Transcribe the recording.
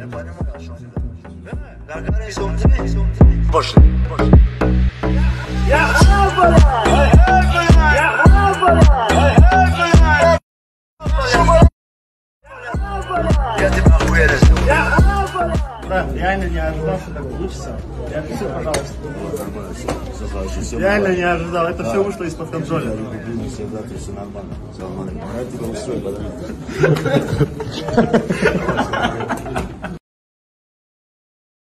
Я понимаю, что он пошли. Я тебя охуенно сделал. Да, реально не ожидал, что так получится. Я пишу, пожалуйста. Реально не ожидал. Это все вышло из-под контроля. Все нормально. Все нормально. Я тебя устрою, подожди.